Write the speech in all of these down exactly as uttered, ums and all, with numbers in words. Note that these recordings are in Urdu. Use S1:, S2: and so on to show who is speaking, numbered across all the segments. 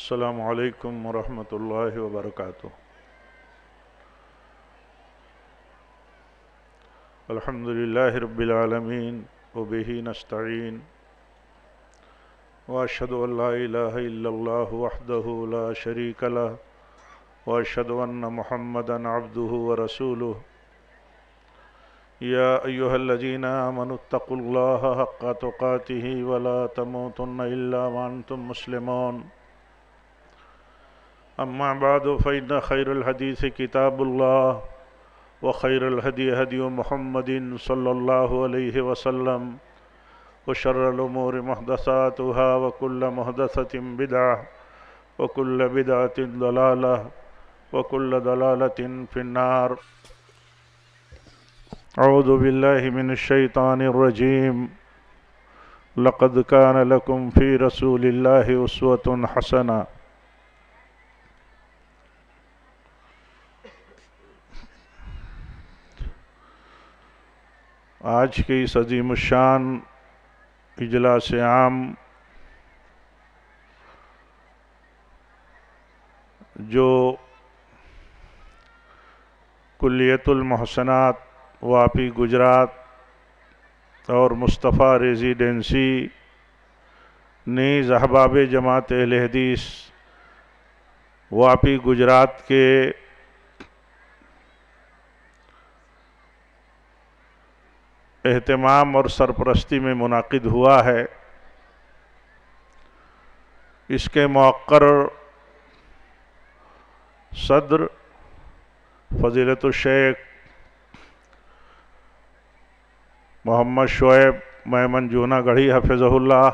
S1: السلام علیکم ورحمۃ اللہ وبرکاتہ۔ الحمد للہ رب العالمین وبہ نستعین واشہد ان لا الہ الا اللہ وحدہ لا شریک لہ واشہد ان محمدا عبدہ ورسولہ۔ یا ایہا الذین آمنوا اتقوا اللہ حق تقاتہ ولا تموتن الا وانتم مسلمون۔ اما بعد فإن خیر الحدیث کتاب اللہ وخیر الہدی ہدی محمد صلی اللہ علیہ وسلم وشر الامور محدثاتها وکل محدثۃ بدعہ وکل بدعۃ ضلالہ وکل ضلالۃ فی النار۔ اعوذ باللہ من الشیطان الرجیم۔ لقد کان لکم فی رسول اللہ اسوۃ حسنہ۔ آج کی اس عظیم الشان اجلاس عام جو کلیت المحسنات واپی گجرات اور مصطفیٰ ریزیڈنسی نیز احباب جماعت اہل حدیث واپی گجرات کے اہتمام اور سرپرستی میں منعقد ہوا ہے، اس کے موقر صدر فضیلت الشیخ محمد شعیب میمن جونا گڑھی حفظہ اللہ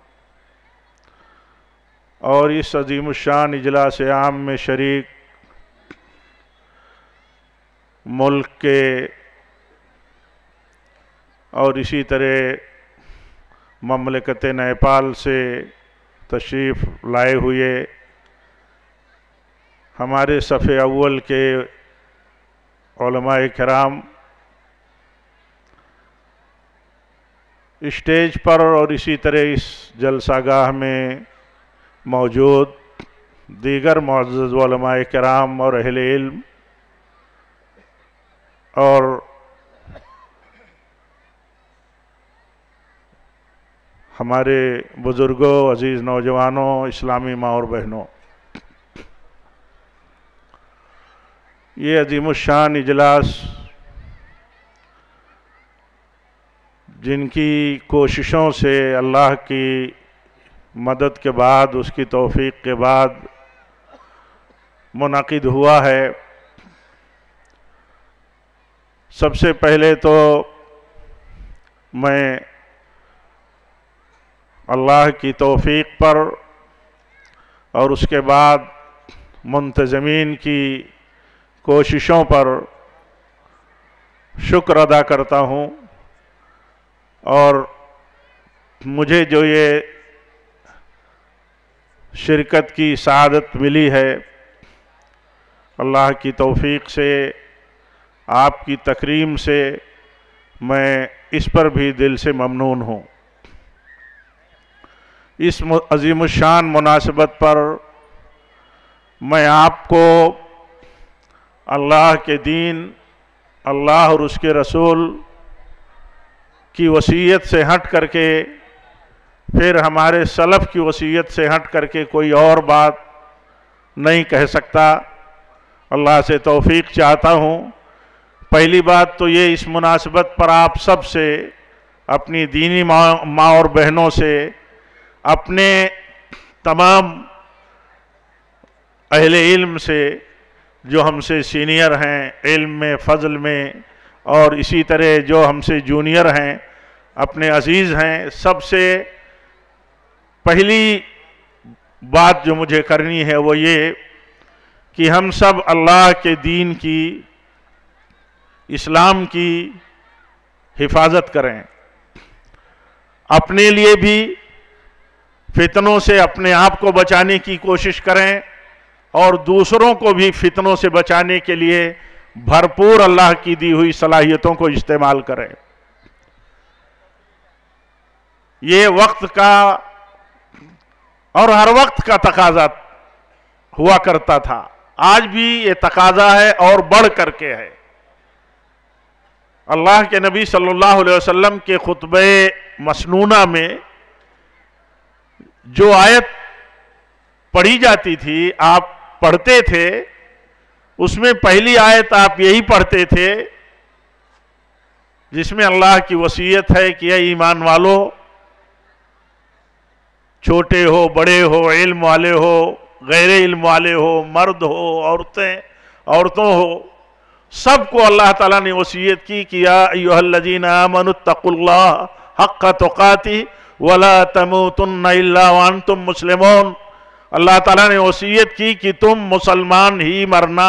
S1: اور اس عظیم الشان اجلاس عام میں شریک ملک کے اور اسی طرح مملکت نیپال سے تشریف لائے ہوئے ہمارے صف اول کے علماء کرام، اسٹیج پر اور اسی طرح اس جلسہ گاہ میں موجود دیگر معزز علماء کرام اور اہل علم اور ہمارے بزرگوں، عزیز نوجوانوں، اسلامی ماں اور بہنوں، یہ عظیم الشان اجلاس جن کی کوششوں سے اللہ کی مدد کے بعد، اس کی توفیق کے بعد منعقد ہوا ہے، سب سے پہلے تو میں اللہ کی توفیق پر اور اس کے بعد منتظمین کی کوششوں پر شکر ادا کرتا ہوں، اور مجھے جو یہ شرکت کی سعادت ملی ہے، اللہ کی توفیق سے، آپ کی تکریم سے، میں اس پر بھی دل سے ممنون ہوں۔ اس عظیم الشان مناسبت پر میں آپ کو اللہ کے دین، اللہ اور اس کے رسول کی وصیت سے ہٹ کر کے، پھر ہمارے سلف کی وصیت سے ہٹ کر کے کوئی اور بات نہیں کہہ سکتا۔ اللہ سے توفیق چاہتا ہوں۔ پہلی بات تو یہ، اس مناسبت پر آپ سب سے، اپنی دینی ماں اور بہنوں سے، اپنے تمام اہل علم سے جو ہم سے سینئر ہیں علم میں، فضل میں، اور اسی طرح جو ہم سے جونیئر ہیں، اپنے عزیز ہیں، سب سے پہلی بات جو مجھے کرنی ہے وہ یہ کہ ہم سب اللہ کے دین کی، اسلام کی حفاظت کریں، اپنے لیے بھی فتنوں سے اپنے آپ کو بچانے کی کوشش کریں، اور دوسروں کو بھی فتنوں سے بچانے کے لیے بھرپور اللہ کی دی ہوئی صلاحیتوں کو استعمال کریں۔ یہ وقت کا اور ہر وقت کا تقاضا ہوا کرتا تھا، آج بھی یہ تقاضا ہے اور بڑھ کر کے ہے۔ اللہ کے نبی صلی اللہ علیہ وسلم کے خطبہ مسنونہ میں جو آیت پڑھی جاتی تھی، آپ پڑھتے تھے، اس میں پہلی آیت آپ یہی پڑھتے تھے جس میں اللہ کی وصیت ہے کہ اے ایمان والو، چھوٹے ہو بڑے ہو، علم والے ہو غیر علم والے ہو، مرد ہو عورتیں عورتوں ہو، سب کو اللہ تعالیٰ نے وصیت کی کہ یا ایھا الذین آمنوا اتقوا اللہ حق تقاتہ ولا تموتن الا وانتم مسلمون۔ اللہ تعالیٰ نے وصیت کی کہ تم مسلمان ہی مرنا،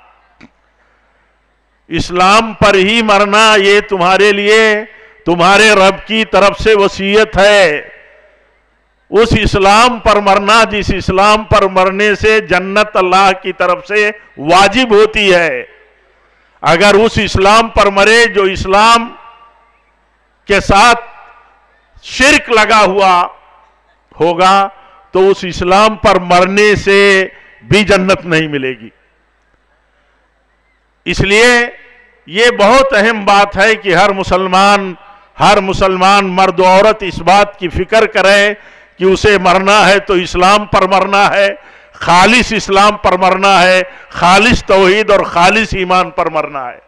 S1: اسلام پر ہی مرنا، یہ تمہارے لیے تمہارے رب کی طرف سے وصیت ہے۔ اس اسلام پر مرنا جس اسلام پر مرنے سے جنت اللہ کی طرف سے واجب ہوتی ہے۔ اگر اس اسلام پر مرے جو اسلام کے ساتھ شرک لگا ہوا ہوگا تو اس اسلام پر مرنے سے بھی جنت نہیں ملے گی۔ اس لیے یہ بہت اہم بات ہے کہ ہر مسلمان ہر مسلمان مرد و عورت اس بات کی فکر کرے کہ اسے مرنا ہے تو اسلام پر مرنا ہے، خالص اسلام پر مرنا ہے، خالص توحید اور خالص ایمان پر مرنا ہے۔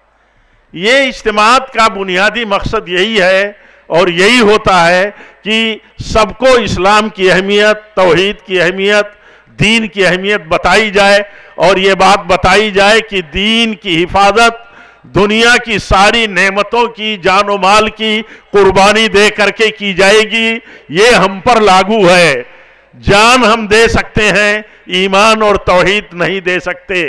S1: یہ اجتماعات کا بنیادی مقصد یہی ہے اور یہی ہوتا ہے کہ سب کو اسلام کی اہمیت، توحید کی اہمیت، دین کی اہمیت بتائی جائے، اور یہ بات بتائی جائے کہ دین کی حفاظت دنیا کی ساری نعمتوں کی، جان و مال کی قربانی دے کر کے کی جائے گی۔ یہ ہم پر لاگو ہے۔ جان ہم دے سکتے ہیں، ایمان اور توحید نہیں دے سکتے۔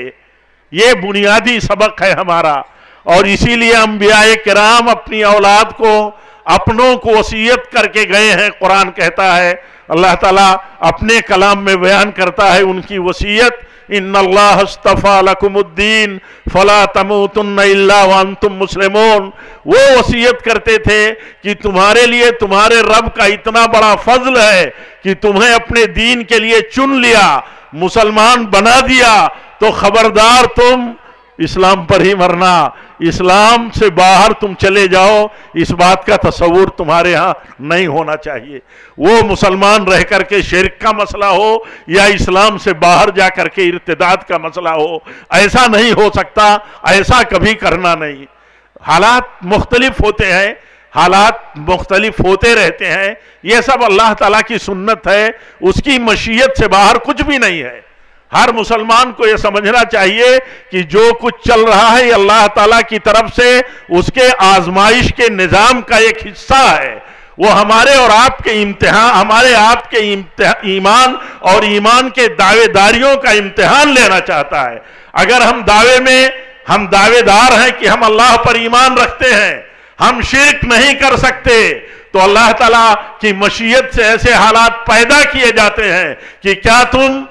S1: یہ بنیادی سبق ہے ہمارا، اور اسی لیے انبیاء کرام اپنی اولاد کو، اپنوں کو وصیت کر کے گئے ہیں۔ قرآن کہتا ہے، اللہ تعالیٰ اپنے کلام میں بیان کرتا ہے ان کی وصیت، ان اللہ اصطفیٰ لکم الدین فلا تموتن الا وانتم مسلمون۔ وہ وصیت کرتے تھے کہ تمہارے لیے تمہارے رب کا اتنا بڑا فضل ہے کہ تمہیں اپنے دین کے لیے چن لیا، مسلمان بنا دیا، تو خبردار تم اسلام پر ہی مرنا، اسلام سے باہر تم چلے جاؤ، اس بات کا تصور تمہارے ہاں نہیں ہونا چاہیے۔ وہ مسلمان رہ کر کے شرک کا مسئلہ ہو یا اسلام سے باہر جا کر کے ارتداد کا مسئلہ ہو، ایسا نہیں ہو سکتا، ایسا کبھی کرنا نہیں۔ حالات مختلف ہوتے ہیں، حالات مختلف ہوتے رہتے ہیں، یہ سب اللہ تعالیٰ کی سنت ہے، اس کی مشیت سے باہر کچھ بھی نہیں ہے۔ ہر مسلمان کو یہ سمجھنا چاہیے کہ جو کچھ چل رہا ہے یہ اللہ تعالیٰ کی طرف سے اس کے آزمائش کے نظام کا ایک حصہ ہے۔ وہ ہمارے اور آپ کے امتحان، ہمارے آپ کے ایمان اور ایمان کے دعوے داریوں کا امتحان لینا چاہتا ہے۔ اگر ہم دعوے میں ہم دعوے دار ہیں کہ ہم اللہ پر ایمان رکھتے ہیں، ہم شرک نہیں کر سکتے، تو اللہ تعالیٰ کی مشیت سے ایسے حالات پیدا کیے جاتے ہیں کہ کیا تم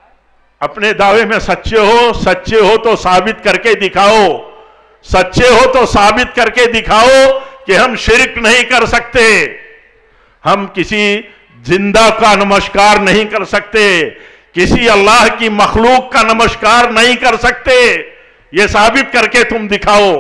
S1: اپنے دعوے میں سچے ہو؟ سچے ہو تو ثابت کر کے دکھاؤ، سچے ہو تو ثابت کر کے دکھاؤ کہ ہم شرک نہیں کر سکتے، ہم کسی زندہ کا نمسکار نہیں کر سکتے، کسی اللہ کی مخلوق کا نمسکار نہیں کر سکتے، یہ ثابت کر کے تم دکھاؤ۔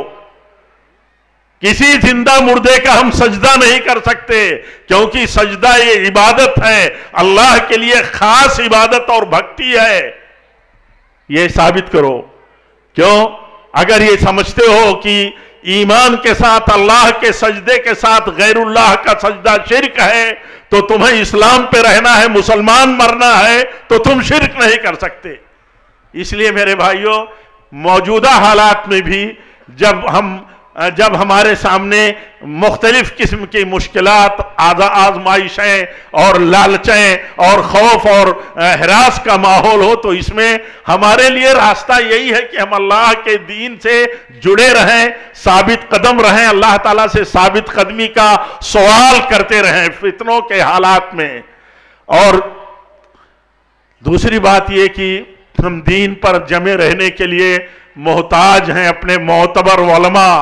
S1: کسی زندہ مردے کا ہم سجدہ نہیں کر سکتے، کیونکہ سجدہ یہ عبادت ہے، اللہ کے لیے خاص عبادت اور بھکتی ہے، یہ ثابت کرو۔ کیوں؟ اگر یہ سمجھتے ہو کہ ایمان کے ساتھ اللہ کے سجدے کے ساتھ غیر اللہ کا سجدہ شرک ہے تو تمہیں اسلام پہ رہنا ہے، مسلمان مرنا ہے، تو تم شرک نہیں کر سکتے۔ اس لیے میرے بھائیوں، موجودہ حالات میں بھی جب ہم جب ہمارے سامنے مختلف قسم کی مشکلات، آزمائشیں اور لالچیں اور خوف اور ہراس کا ماحول ہو، تو اس میں ہمارے لیے راستہ یہی ہے کہ ہم اللہ کے دین سے جڑے رہیں، ثابت قدم رہیں، اللہ تعالیٰ سے ثابت قدمی کا سوال کرتے رہیں فتنوں کے حالات میں۔ اور دوسری بات یہ کہ ہم دین پر جمے رہنے کے لیے محتاج ہیں اپنے معتبر علماء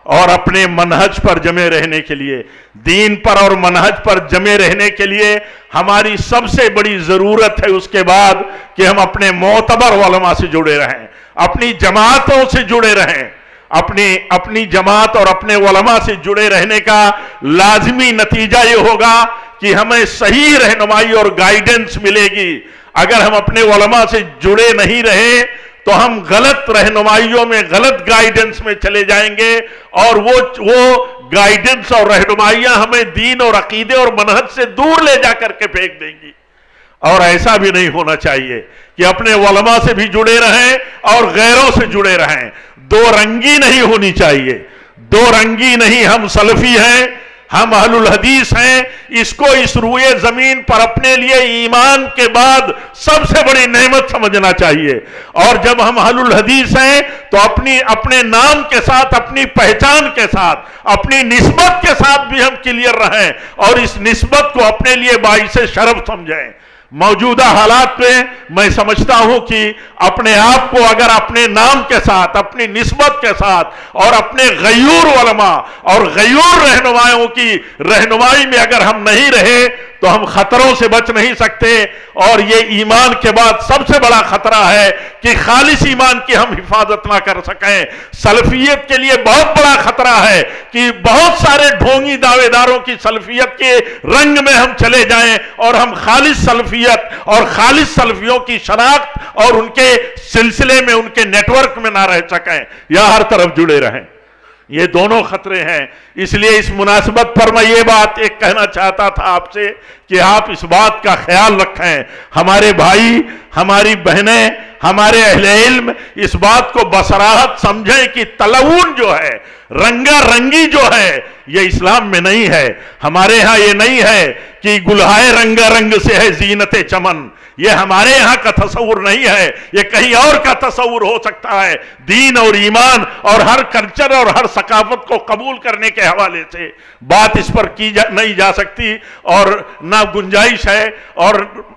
S1: اور اپنے منہج پر جمے رہنے کے لیے، دین پر اور منہج پر جمے رہنے کے لیے ہماری سب سے بڑی ضرورت ہے اس کے بعد کہ ہم اپنے معتبر علماء سے جڑے رہیں، اپنی جماعتوں سے جڑے رہیں۔ اپنی اپنی جماعت اور اپنے علماء سے جڑے رہنے کا لازمی نتیجہ یہ ہوگا کہ ہمیں صحیح رہنمائی اور گائیڈنس ملے گی۔ اگر ہم اپنے علماء سے جڑے نہیں رہے تو ہم غلط رہنمائیوں میں، غلط گائیڈنس میں چلے جائیں گے، اور وہ وہ گائیڈنس اور رہنمائیاں ہمیں دین اور عقیدے اور منہج سے دور لے جا کر کے پھینک دیں گی۔ اور ایسا بھی نہیں ہونا چاہیے کہ اپنے علماء سے بھی جڑے رہیں اور غیروں سے جڑے رہیں۔ دو رنگی نہیں ہونی چاہیے، دو رنگی نہیں۔ ہم سلفی ہیں، ہم اہل الحدیث ہیں، اس کو اس روئے زمین پر اپنے لیے ایمان کے بعد سب سے بڑی نعمت سمجھنا چاہیے۔ اور جب ہم اہل الحدیث ہیں تو اپنی اپنے نام کے ساتھ، اپنی پہچان کے ساتھ، اپنی نسبت کے ساتھ بھی ہم کلیئر رہیں اور اس نسبت کو اپنے لیے باعث شرف سمجھیں۔ موجودہ حالات میں میں سمجھتا ہوں کہ اپنے آپ کو اگر اپنے نام کے ساتھ، اپنی نسبت کے ساتھ اور اپنے غیور علماء اور غیور رہنمائیوں کی رہنمائی میں اگر ہم نہیں رہے تو ہم خطروں سے بچ نہیں سکتے۔ اور یہ ایمان کے بعد سب سے بڑا خطرہ ہے کہ خالص ایمان کی ہم حفاظت نہ کر سکیں۔ سلفیت کے لیے بہت بڑا خطرہ ہے کہ بہت سارے ڈھونگی دعوے داروں کی سلفیت کے رنگ میں ہم چلے جائیں اور ہم خالص سلفیت اور خالص سلفیوں کی شناخت اور ان کے سلسلے میں، ان کے نیٹ ورک میں نہ رہ سکیں یا ہر طرف جڑے رہیں۔ یہ دونوں خطرے ہیں۔ اس لیے اس مناسبت پر میں یہ بات ایک کہنا چاہتا تھا آپ سے کہ آپ اس بات کا خیال رکھیں، ہمارے بھائی، ہماری بہنیں، ہمارے اہل علم اس بات کو بصراحت سمجھیں کہ تلون جو ہے، رنگا رنگی جو ہے، یہ اسلام میں نہیں ہے۔ ہمارے ہاں یہ نہیں ہے کہ گلہائے رنگا رنگ سے ہے زینت چمن، یہ ہمارے ہاں کا تصور نہیں ہے، یہ کہیں اور کا تصور ہو سکتا ہے۔ دین اور ایمان اور ہر کلچر اور ہر ثقافت کو قبول کرنے کے حوالے سے بات اس پر کی جا نہیں جا سکتی اور نہ گنجائش ہے۔ اور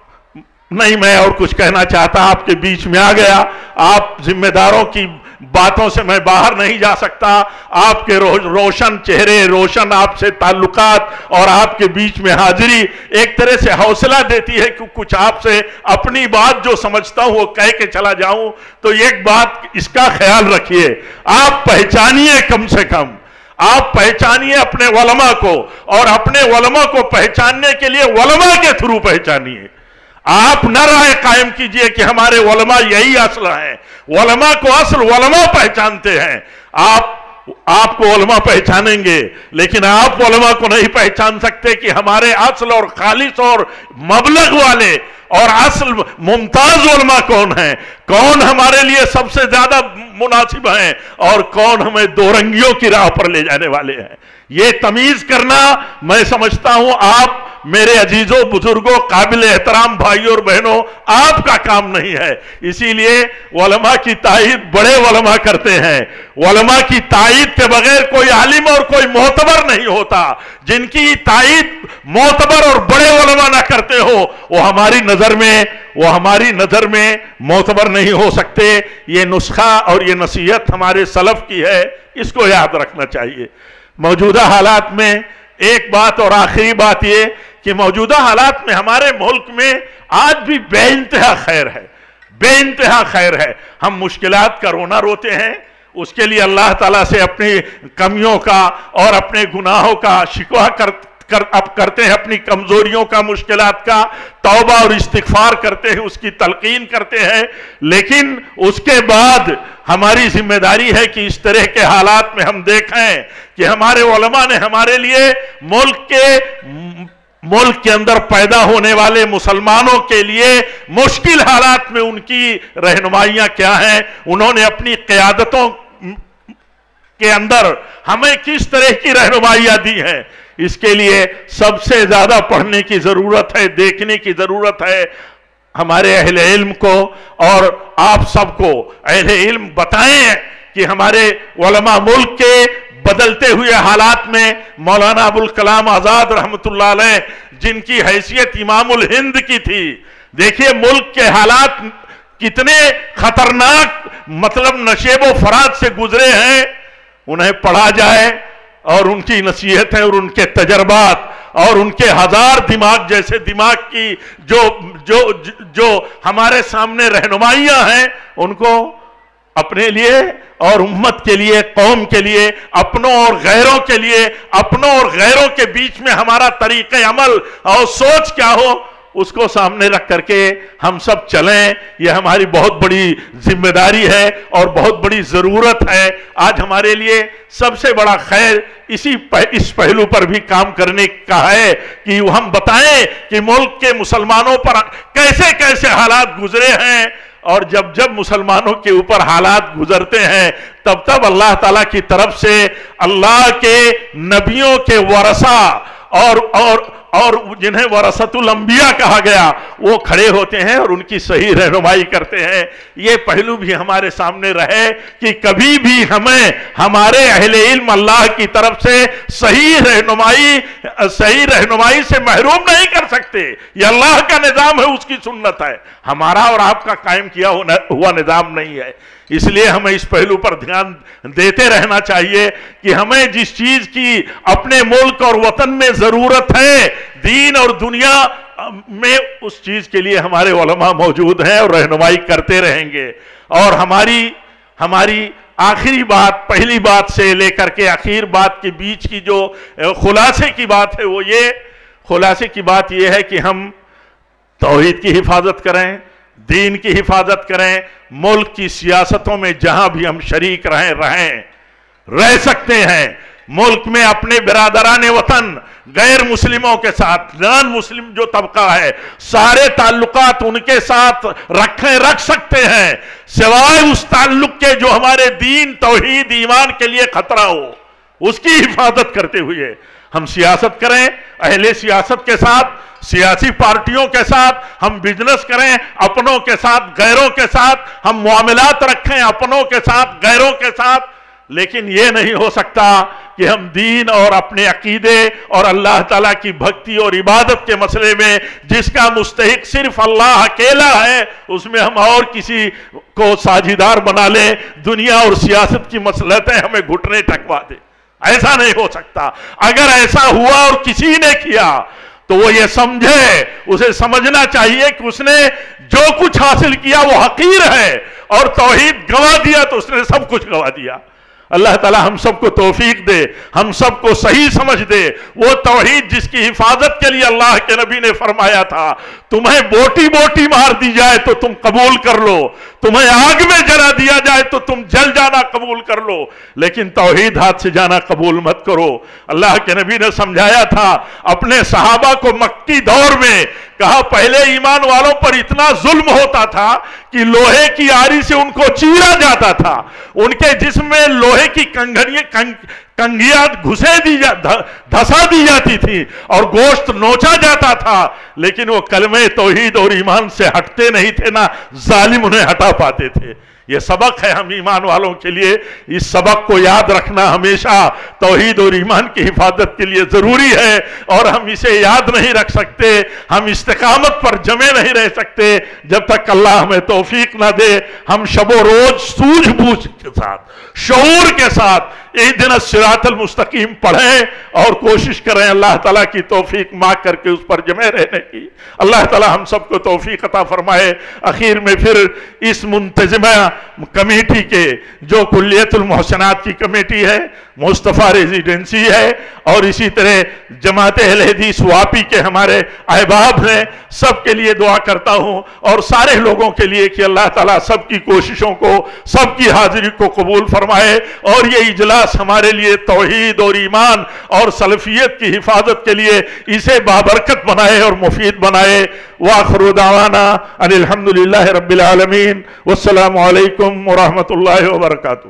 S1: نہیں میں اور کچھ کہنا چاہتا، آپ کے بیچ میں آ گیا، آپ ذمہ داروں کی باتوں سے میں باہر نہیں جا سکتا۔ آپ کے روشن چہرے، روشن آپ سے تعلقات اور آپ کے بیچ میں حاضری ایک طرح سے حوصلہ دیتی ہے کہ کچھ آپ سے اپنی بات جو سمجھتا ہوں وہ کہہ کے چلا جاؤں۔ تو ایک بات اس کا خیال رکھیے، آپ پہچانیے، کم سے کم آپ پہچانیے اپنے علماء کو، اور اپنے علماء کو پہچاننے کے لیے علماء کے تھرو پہچانیے۔ آپ نہ رائے قائم کیجئے کہ ہمارے علماء یہی اصل ہیں۔ علماء کو اصل علماء پہچانتے ہیں۔ آپ آپ کو علماء پہچانیں گے، لیکن آپ علماء کو نہیں پہچان سکتے کہ ہمارے اصل اور خالص اور مبلغ والے اور اصل ممتاز علماء کون ہیں، کون ہمارے لیے سب سے زیادہ مناسب ہیں اور کون ہمیں دو رنگیوں کی راہ پر لے جانے والے ہیں۔ یہ تمیز کرنا میں سمجھتا ہوں آپ میرے عزیزوں، بزرگوں، قابل احترام بھائیوں اور بہنوں، آپ کا کام نہیں ہے۔ اسی لیے علماء کی تائید بڑے علماء کرتے ہیں۔ علماء کی تائید کے بغیر کوئی عالم اور کوئی معتبر نہیں ہوتا۔ جن کی تائید معتبر اور بڑے علماء نہ کرتے ہو وہ ہماری نظر میں وہ ہماری نظر میں معتبر نہیں ہو سکتے۔ یہ نسخہ اور یہ نصیحت ہمارے سلف کی ہے، اس کو یاد رکھنا چاہیے۔ موجودہ حالات میں ایک بات اور آخری بات یہ کہ موجودہ حالات میں ہمارے ملک میں آج بھی بے انتہا خیر ہے، بے انتہا خیر ہے۔ ہم مشکلات کا رونا روتے ہیں، اس کے لیے اللہ تعالیٰ سے اپنی کمیوں کا اور اپنے گناہوں کا شکوہ کر کر اب کرتے ہیں، اپنی کمزوریوں کا، مشکلات کا توبہ اور استغفار کرتے ہیں، اس کی تلقین کرتے ہیں۔ لیکن اس کے بعد ہماری ذمہ داری ہے کہ اس طرح کے حالات میں ہم دیکھیں کہ ہمارے علماء نے ہمارے لیے ملک کے ملک کے اندر پیدا ہونے والے مسلمانوں کے لیے مشکل حالات میں ان کی رہنمائیاں کیا ہیں، انہوں نے اپنی قیادتوں کے اندر ہمیں کس طرح کی رہنمائیاں دی ہیں۔ اس کے لیے سب سے زیادہ پڑھنے کی ضرورت ہے، دیکھنے کی ضرورت ہے۔ ہمارے اہل علم کو اور آپ سب کو اہل علم بتائیں کہ ہمارے علماء ملک کے بدلتے ہوئے حالات میں مولانا ابوالکلام آزاد رحمۃ اللہ علیہ جن کی حیثیت امام الہند کی تھی، دیکھیے ملک کے حالات کتنے خطرناک مطلب نشیب و فرات سے گزرے ہیں۔ انہیں پڑھا جائے اور ان کی نصیحتیں اور ان کے تجربات اور ان کے ہزار دماغ جیسے دماغ کی جو جو جو ہمارے سامنے رہنمائیاں ہیں ان کو اپنے لیے اور امت کے لیے، قوم کے لیے، اپنوں اور غیروں کے لیے، اپنوں اور غیروں کے بیچ میں ہمارا طریقہ عمل اور سوچ کیا ہو اس کو سامنے رکھ کر کے ہم سب چلیں. یہ ہماری بہت بڑی ذمہ داری ہے اور بہت بڑی ضرورت ہے. آج ہمارے لیے سب سے بڑا خیر اسی اس پہلو پر بھی کام کرنے کا ہے کہ ہم بتائیں کہ ملک کے مسلمانوں پر کیسے کیسے حالات گزرے ہیں، اور جب جب مسلمانوں کے اوپر حالات گزرتے ہیں تب تب اللہ تعالیٰ کی طرف سے اللہ کے نبیوں کے ورثہ اور اور اور جنہیں ورثۃ الانبیاء کہا گیا وہ کھڑے ہوتے ہیں اور ان کی صحیح رہنمائی کرتے ہیں. یہ پہلو بھی ہمارے سامنے رہے کہ کبھی بھی ہمیں ہمارے اہل علم اللہ کی طرف سے صحیح رہنمائی صحیح رہنمائی سے محروم نہیں کر سکتے. یہ اللہ کا نظام ہے، اس کی سنت ہے، ہمارا اور آپ کا قائم کیا ہوا نظام نہیں ہے. اس لیے ہمیں اس پہلو پر دھیان دیتے رہنا چاہیے کہ ہمیں جس چیز کی اپنے ملک اور وطن میں ضرورت ہے دین اور دنیا میں، اس چیز کے لیے ہمارے علماء موجود ہیں اور رہنمائی کرتے رہیں گے. اور ہماری ہماری آخری بات، پہلی بات سے لے کر کے آخر بات کے بیچ کی جو خلاصے کی بات ہے وہ یہ خلاصے کی بات یہ ہے کہ ہم توحید کی حفاظت کریں، دین کی حفاظت کریں، ملک کی سیاستوں میں جہاں بھی ہم شریک رہیں رہیں رہ سکتے ہیں، ملک میں اپنے برادران وطن غیر مسلموں کے ساتھ، نان مسلم جو طبقہ ہے، سارے تعلقات ان کے ساتھ رکھیں رکھ سکتے ہیں، سوائے اس تعلق کے جو ہمارے دین، توحید، ایمان کے لیے خطرہ ہو، اس کی حفاظت کرتے ہوئے ہم سیاست کریں. اہل سیاست کے ساتھ، سیاسی پارٹیوں کے ساتھ ہم بزنس کریں، اپنوں کے ساتھ غیروں کے ساتھ ہم معاملات رکھیں، اپنوں کے ساتھ غیروں کے ساتھ. لیکن یہ نہیں ہو سکتا کہ ہم دین اور اپنے عقیدے اور اللہ تعالیٰ کی بھکتی اور عبادت کے مسئلے میں جس کا مستحق صرف اللہ اکیلا ہے اس میں ہم اور کسی کو ساجیدار بنا لیں، دنیا اور سیاست کی مصلحتیں ہمیں گھٹنے ٹکوا دیں. ایسا نہیں ہو سکتا. اگر ایسا ہوا اور کسی نے کیا تو وہ یہ سمجھے، اسے سمجھنا چاہیے کہ اس نے جو کچھ حاصل کیا وہ حقیر ہے، اور توحید گوا دیا تو اس نے سب کچھ گوا دیا. اللہ تعالی ہم سب کو توفیق دے، ہم سب کو صحیح سمجھ دے. وہ توحید جس کی حفاظت کے لیے اللہ کے نبی نے فرمایا تھا تمہیں بوٹی بوٹی مار دی جائے تو تم قبول کر لو، تمہیں آگ میں جلا دیا جائے تو تم جل جانا قبول کر لو، لیکن توحید ہاتھ سے جانا قبول مت کرو. اللہ کے نبی نے سمجھایا تھا اپنے صحابہ کو مکی دور میں، کہا پہلے ایمان والوں پر اتنا ظلم ہوتا تھا کہ لوہے کی آری سے ان کو چیرا جاتا تھا، ان کے جسم میں لوہے کی کنگھیاں گھسے دی دھسا دی جاتی تھی اور گوشت نوچا جاتا تھا، لیکن وہ کلمہ توحید اور ایمان سے ہٹتے نہیں تھے، نہ ظالم انہیں ہٹا پاتے تھے. یہ سبق ہے ہم ایمان والوں کے لیے. اس سبق کو یاد رکھنا ہمیشہ توحید اور ایمان کی حفاظت کے لیے ضروری ہے، اور ہم اسے یاد نہیں رکھ سکتے، ہم استقامت پر جمے نہیں رہ سکتے جب تک اللہ ہمیں توفیق نہ دے. ہم شب و روز سوجھ بوجھ کے ساتھ، شعور کے ساتھ اہدنا الصراط المستقیم پڑھیں اور کوشش کریں اللہ تعالیٰ کی توفیق مانگ کر کے اس پر جمے رہنے کی. اللہ تعالیٰ ہم سب کو توفیق عطا فرمائے. اخیر میں پھر اس منتظمہ کمیٹی کے جو کلیت المحسنات کی کمیٹی ہے، مصطفیٰ ریزیڈنسی ہے، اور اسی طرح جماعت اہل حدیث واپی کے ہمارے احباب ہیں، سب کے لیے دعا کرتا ہوں، اور سارے لوگوں کے لیے کہ اللہ تعالیٰ سب کی کوششوں کو، سب کی حاضری کو قبول فرمائے، اور یہ اجلاس ہمارے لیے توحید اور ایمان اور سلفیت کی حفاظت کے لیے اسے بابرکت بنائے اور مفید بنائے. وآخر دعوانا ان الحمدللہ رب العالمین، والسلام علیکم ورحمۃ اللہ وبرکاتہ.